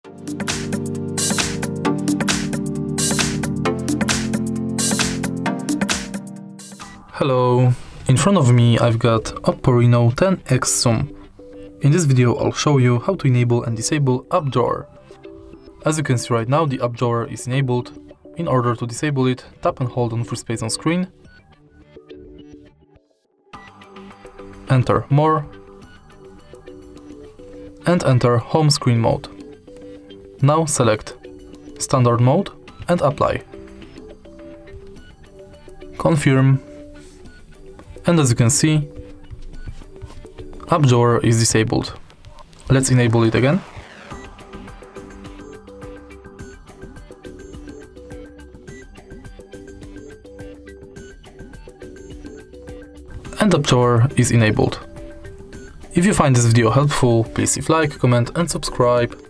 Hello, in front of me I've got Oppo Reno 10X Zoom. In this video I'll show you how to enable and disable app drawer. As you can see right now, the app drawer is enabled. In order to disable it, tap and hold on free space on screen, enter More, and enter Home Screen Mode. Now select Standard Mode and Apply. Confirm. And as you can see, app drawer is disabled. Let's enable it again. And app drawer is enabled. If you find this video helpful, please leave like, comment and subscribe.